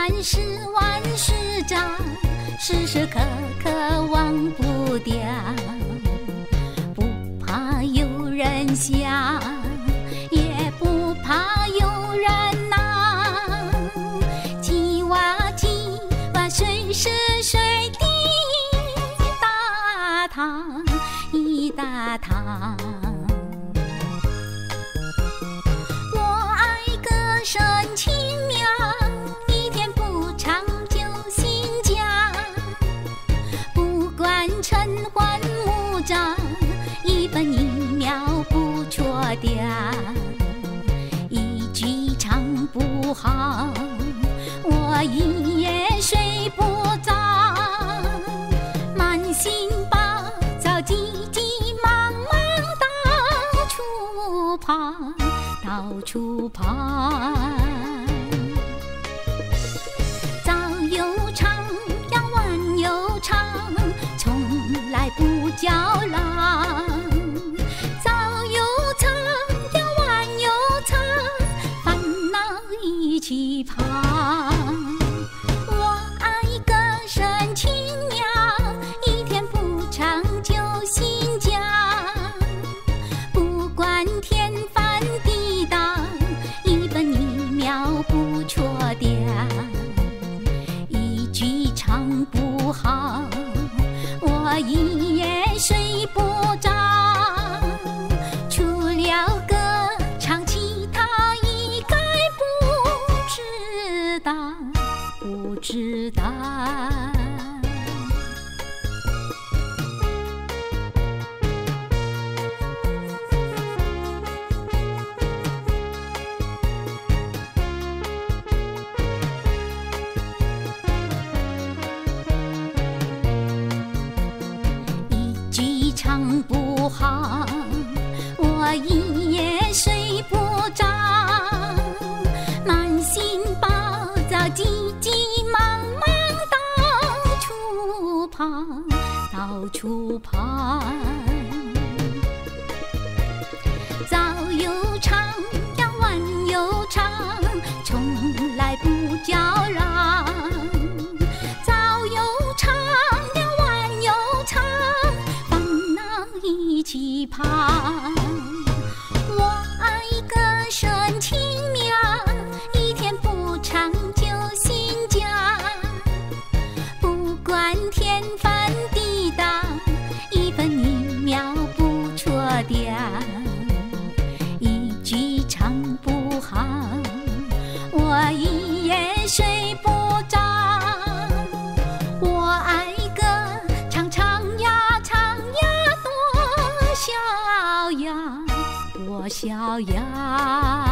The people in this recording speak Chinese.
万事万事长，时时刻刻忘不掉，不怕有人想，也不怕有人拿，鸡哇鸡哇，随时随地一大堂一大堂。我爱歌声清妙，一天不唱就心僵，不管晨昏暮长，一分一秒不错掉，一句唱不好，我一夜睡不着，满心暴躁，急急忙忙到处跑，到处跑。早有唱呀晚有唱，从来不叫嚷。早有唱呀晚有唱，烦恼一起跑。我爱歌声轻妙，一天不唱就心僵，不管天翻地倒，一分一秒不错掉，一句唱不好，我一夜睡不着，除了歌唱其他一概不知道，不知道。唱不好，我一夜睡不着，满心暴躁，急急忙忙到处跑，到处跑。早有唱呀晚有唱，从来不叫嚷。早有唱呀晚有唱，一起跑。我爱歌声轻妙，一天不唱就心僵，不管天翻地倒，一分一秒不错掉，一句唱不好，我一夜睡不着。我爱歌唱唱呀唱呀，多逍遥，多逍遥。